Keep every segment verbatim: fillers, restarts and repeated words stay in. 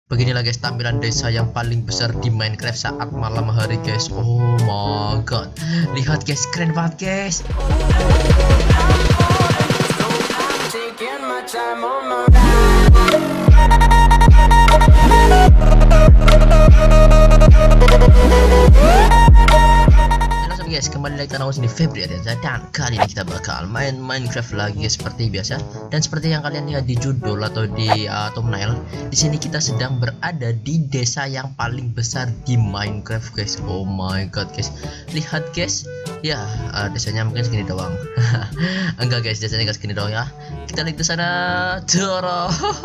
Beginilah guys tampilan desa yang paling besar di Minecraft saat malam hari guys. Oh my god, lihat guys, keren banget guys. Guys, kembali lagi channel sini Febri Aryansa, dan kali ini kita bakal main Minecraft lagi seperti biasa. Dan seperti yang kalian lihat di judul atau di uh, thumbnail, di sini kita sedang berada di desa yang paling besar di Minecraft guys. Oh my god guys, lihat guys, ya uh, desanya mungkin segini doang. Enggak guys, desanya enggak segini doang ya. Kita lihat ke sana, Toro.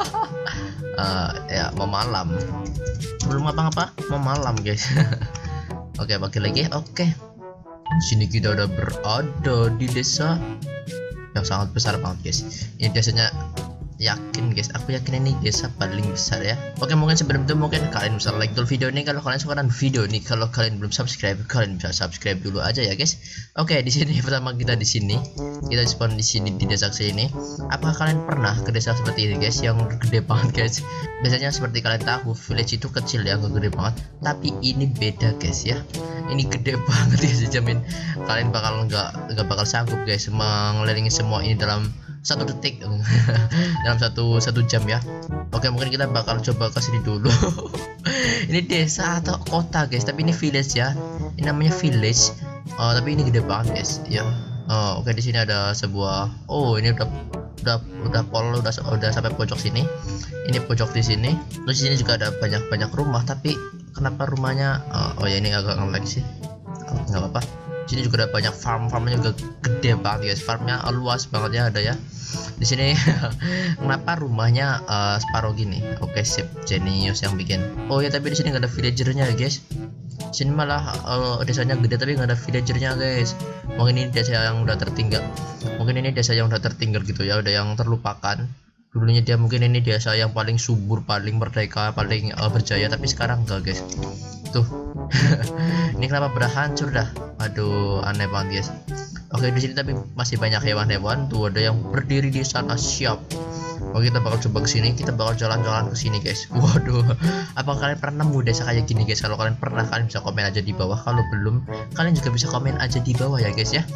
uh, ya mau malam, belum apa-apa, mau malam guys. Oke, bagi lagi, oke. Sini kita udah berada di desa yang sangat besar banget guys. Ini desanya, yakin guys, aku yakin ini desa paling besar ya. Oke, mungkin sebelum itu mungkin kalian bisa like dulu video ini kalau kalian suka dengan video ini. Kalau kalian belum subscribe, kalian bisa subscribe dulu aja ya guys. Oke, di sini pertama kita di sini kita spawn di sini di desa ini. Apakah kalian pernah ke desa seperti ini guys, yang gede banget guys? Biasanya seperti kalian tahu, village itu kecil ya, gak gede banget. Tapi ini beda guys ya. Ini gede banget ya, saya jamin kalian bakal nggak nggak bakal sanggup guys mengelilingi semua ini dalam satu detik. Dalam satu satu jam ya. Oke, mungkin kita bakal coba ke sini dulu. Ini desa atau kota guys, tapi ini village ya. Ini namanya village. Uh, tapi ini gede banget guys ya. Uh, Oke, di sini ada sebuah, oh ini udah udah udah pol udah udah sampai pojok sini. Ini pojok di sini. Terus di sini juga ada banyak banyak rumah, tapi kenapa rumahnya uh, oh ya ini agak ngelag sih. Oh, nggak apa-apa. Sini juga ada banyak farm, farmnya juga gede banget guys, farmnya luas banget ya, ada ya di sini. Kenapa rumahnya uh, separuh gini? Oke, sip, genius yang bikin. Oh ya, tapi di sini nggak ada villagernya guys. Sini malah uh, desanya gede tapi nggak ada villagernya guys. Mungkin ini desa yang udah tertinggal, mungkin ini desa yang udah tertinggal gitu ya, udah yang terlupakan. Dulunya dia mungkin ini desa yang paling subur, paling merdeka, paling uh, berjaya, tapi sekarang enggak guys. Tuh. Ini kenapa berhancur dah? Aduh, aneh banget guys. Oke, di sini tapi masih banyak hewan-hewan. Tuh ada yang berdiri di sana, siap. Oke, kita bakal coba ke sini. Kita bakal jalan-jalan ke sini guys. Waduh, apa kalian pernah nemu desa kayak gini guys? Kalau kalian pernah, kalian bisa komen aja di bawah. Kalau belum, kalian juga bisa komen aja di bawah ya guys ya.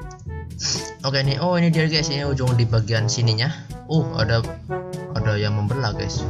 Oke nih, oh ini dia guys, ini ujung di bagian sininya. Oh, ada ada yang membelah guys.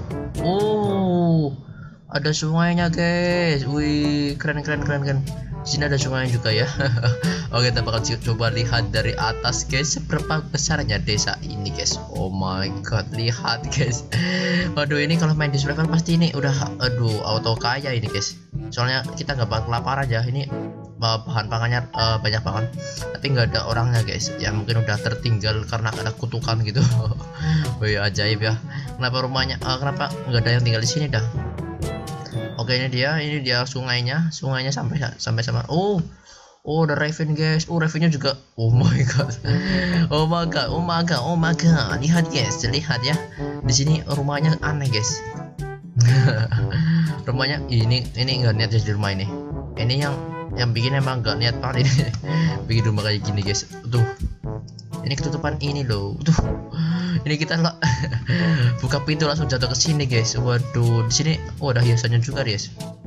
Oh, ada sungainya guys. Wih, keren keren keren keren. Di sini ada sungai juga ya. Oke, kita bakal coba lihat dari atas guys, seberapa besarnya desa ini guys. Oh my god, lihat guys. Waduh, ini kalau main di survival pasti ini udah aduh auto kaya ini guys. Soalnya kita nggak bakal kelaparan ya. Ini bahan pangannya uh, banyak banget, tapi nggak ada orangnya guys. Ya mungkin udah tertinggal karena ada kutukan gitu. Wih, ajaib ya. Kenapa rumahnya uh, kenapa nggak ada yang tinggal di sini dah? Oke, ini dia, ini dia sungainya, sungainya sampai sampai sama. Oh, oh ada raven guys. Oh, ravennya juga. Oh my god, oh my god, oh my god, oh my god. Lihat guys, lihat ya. Di sini rumahnya aneh guys. Rumahnya ini ini nggak niat jadi rumah ini. Ini yang yang bikin emang nggak niat banget ini. Bikin rumah kayak gini guys. Tuh, ini ketutupan ini loh. Tuh, ini kita lo buka pintu langsung jatuh ke sini guys. Waduh, di sini oh ada hiasannya juga guys.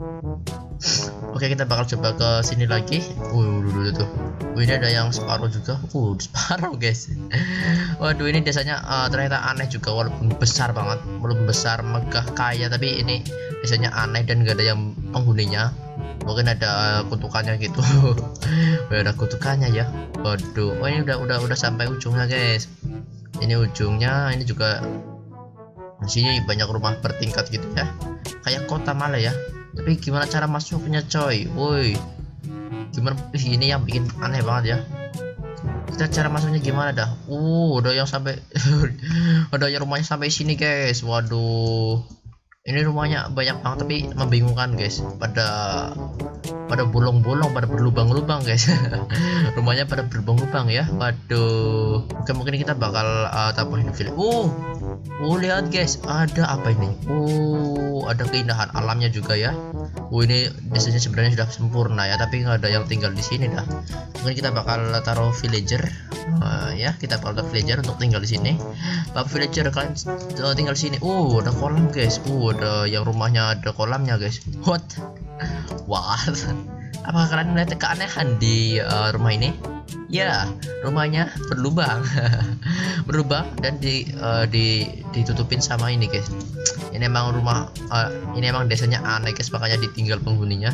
Oke, kita bakal coba ke sini lagi. Uh, dulu tuh. Uh, ini ada yang separuh juga. Uh, separuh guys. Waduh, ini desanya uh, ternyata aneh juga, walaupun besar banget, walaupun besar, megah, kaya, tapi ini desanya aneh dan gak ada yang penghuninya. Mungkin ada uh, kutukannya gitu. Wah, ada kutukannya ya. Waduh, oh ini udah udah udah sampai ujungnya guys. Ini ujungnya, ini juga di sini banyak rumah bertingkat gitu ya, kayak kota malah ya. Tapi gimana cara masuknya coy? Woi, gimana? Ih, ini yang bikin aneh banget ya. Kita cara masuknya gimana dah? Uh, ada yang sampai ada yang rumahnya sampai sini guys. Waduh, ini rumahnya banyak banget tapi membingungkan guys. Pada pada bolong-bolong, pada berlubang-lubang guys. Rumahnya pada berlubang-lubang ya. Waduh. Oke, mungkin kita bakal uh, tambahin film. Uh, Oh lihat guys, ada apa ini? Oh ada keindahan alamnya juga ya. Oh ini desanya sebenarnya sudah sempurna ya, tapi nggak ada yang tinggal di sini dah. Mungkin kita bakal taruh villager, uh, ya kita bakal taruh villager untuk tinggal di sini. Bapak villager kalian uh, tinggal di sini. Oh ada kolam guys. Oh ada yang rumahnya ada kolamnya guys. What? Wah. Apakah kalian melihat keanehan di uh, rumah ini? Ya, rumahnya berlubang, berlubang dan di, uh, di ditutupin sama ini guys. Ini emang rumah, uh, ini emang desanya aneh guys, makanya ditinggal penghuninya.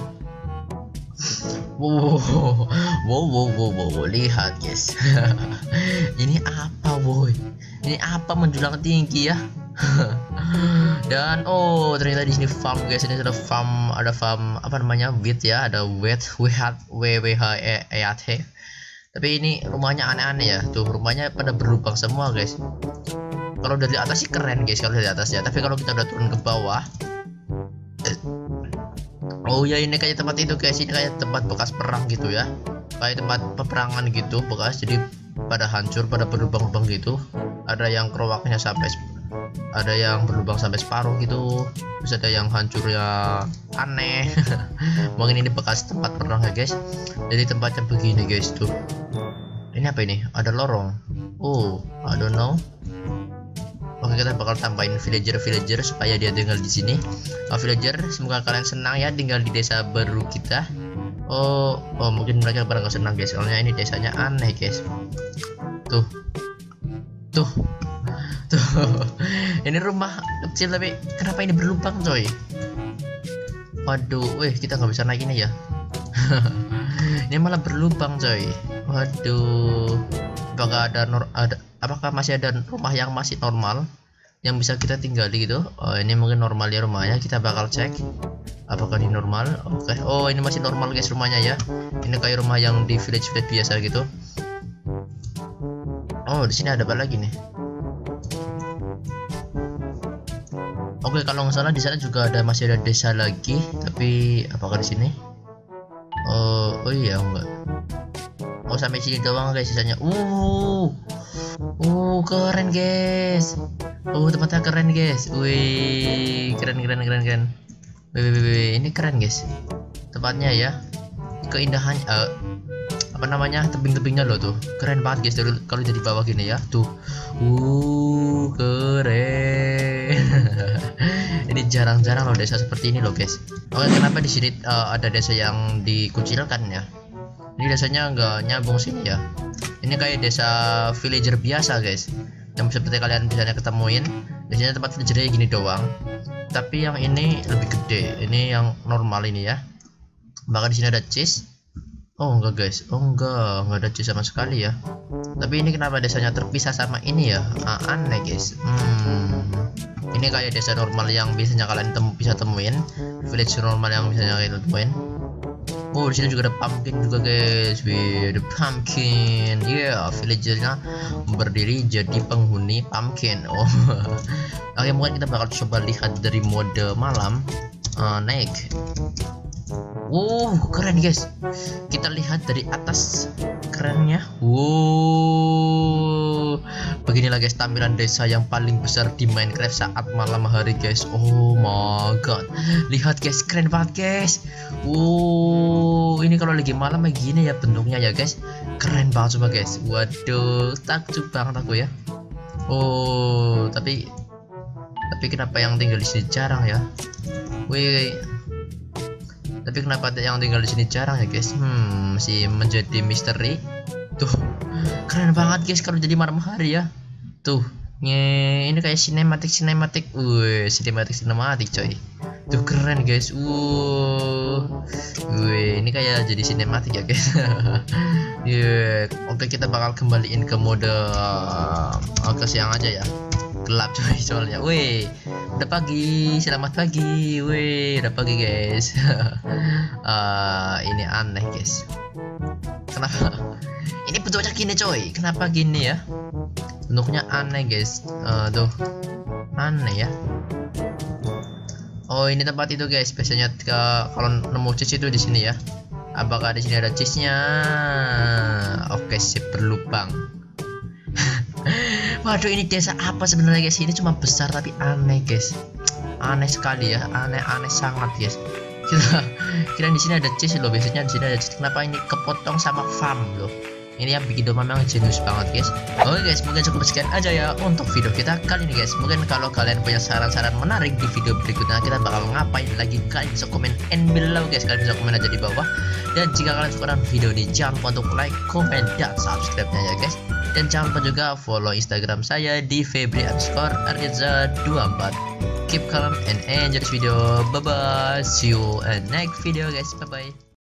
Wow, wow, wow, wow, wow, wow. Lihat guys. Ini apa boy? Ini apa menjulang tinggi ya? Dan oh ternyata di sini farm guys, ini ada farm, ada farm apa namanya wheat ya, ada wheat, W W H E A T. Tapi ini rumahnya aneh-aneh ya, tuh rumahnya pada berlubang semua guys. Kalau dari atas sih keren guys, kalau dari atas ya. Tapi kalau kita udah turun ke bawah, oh ya ini kayak tempat itu guys, ini kayak tempat bekas perang gitu ya, kayak tempat peperangan gitu bekas. Jadi pada hancur, pada berlubang-lubang gitu. Ada yang kerowaknya sampai, ada yang berlubang sampai separuh gitu. Terus ada yang hancurnya aneh. Mungkin ini bekas tempat perang ya guys. Jadi tempatnya begini guys tuh. Ini apa ini? Ada lorong. Oh, I don't know. Oke, kita bakal tambahin villager-villager supaya dia tinggal di sini. Oh, villager, semoga kalian senang ya tinggal di desa baru kita. Oh, oh mungkin mereka pada nggak senang guys, soalnya ini desanya aneh guys. Tuh, tuh, tuh. Ini rumah kecil tapi kenapa ini berlubang coy? Waduh, weh kita nggak bisa naik ini ya. Ini malah berlubang coy. Waduh, apakah ada, ada apakah masih ada rumah yang masih normal yang bisa kita tinggali gitu? Oh ini mungkin normal ya rumahnya, kita bakal cek apakah ini normal. Oke, oh ini masih normal guys rumahnya ya. Ini kayak rumah yang di village village biasa gitu. Oh di sini ada apa lagi nih? Oke kalau nggak salah di sana juga ada, masih ada desa lagi, tapi apakah di sini? Oh, oh iya enggak. Oh sampai sini doang guys sisanya. Uh, uh keren guys. Oh tempatnya keren guys. Wih keren keren keren keren. Wih, wih, wih, ini keren guys. Tempatnya ya. Keindahan uh, apa namanya tebing-tebingnya loh tuh. Keren banget guys kalau jadi bawah gini ya. Tuh. Uh keren. Ini jarang-jarang loh desa seperti ini loh guys. Oke kenapa di sini uh, ada desa yang dikucilkan ya? Ini desanya nggak nyambung sini ya. Ini kayak desa villager biasa guys, yang seperti kalian biasanya ketemuin. Biasanya tempat villagernya gini doang, tapi yang ini lebih gede. Ini yang normal ini ya. Bahkan di sini ada cheese. Oh enggak guys, oh enggak, enggak ada cheese sama sekali ya. Tapi ini kenapa desanya terpisah sama ini ya? Ah, aneh guys. Hmm. Ini kayak desa normal yang biasanya kalian temu, bisa temuin, village normal yang biasanya kalian temuin. Oh di sini juga ada pumpkin juga guys. Wih, the pumpkin. Yeah, villagernya berdiri jadi penghuni pumpkin. Oh. Oke, mungkin kita bakal coba lihat dari mode malam. Uh, naik. Wow, keren guys. Kita lihat dari atas kerennya. Wow. Beginilah guys tampilan desa yang paling besar di Minecraft saat malam hari guys. Oh my god. Lihat guys, keren banget guys. Wow, ini kalau lagi malam kayak gini ya bentuknya ya guys. Keren banget coba guys. Waduh, takjub banget aku ya. Oh, tapi tapi kenapa yang tinggal di sini jarang ya? Wih. Tapi kenapa yang tinggal di sini jarang ya guys? Hmm, masih menjadi misteri. Tuh, keren banget guys kalau jadi malam hari ya. Tuh, nye, ini kayak sinematik sinematik. Wih, sinematik sinematik coy. Tuh keren guys. Wuh, wih, ini kayak jadi sinematik ya guys. Yeah. Oke kita bakal kembaliin ke mode uh, ke siang aja ya. Gelap coy soalnya. Wih, udah pagi, selamat pagi. Wih, udah pagi guys. uh, ini aneh guys. Kenapa? Ini bentuknya gini coy. Kenapa gini ya? Bentuknya aneh guys. Uh, tuh, aneh ya. Oh ini tempat itu guys. Biasanya ke, kalau nemu cheese itu di sini ya. Apakah di sini ada cheese-nya? Oke sip berlubang. Waduh, ini desa apa sebenarnya guys? Ini cuma besar tapi aneh guys. Aneh sekali ya, aneh-aneh sangat guys. Kita kira di sini ada cheese loh, biasanya di sini ada cheese. Kenapa ini kepotong sama farm loh? Ini yang bikin Doma memang jenius banget guys. Oke guys, mungkin cukup sekian aja ya untuk video kita kali ini guys. Mungkin kalau kalian punya saran-saran menarik di video berikutnya kita bakal ngapain lagi, kalian bisa komen and below guys. Kalian bisa komen aja di bawah. Dan jika kalian suka dengan video ini, jangan lupa untuk like, comment, dan subscribe-nya ya guys. Dan jangan lupa juga follow Instagram saya di febri underscore ardiza dua puluh empat. Keep calm and enjoy this video. Bye bye. See you in next video guys. Bye bye.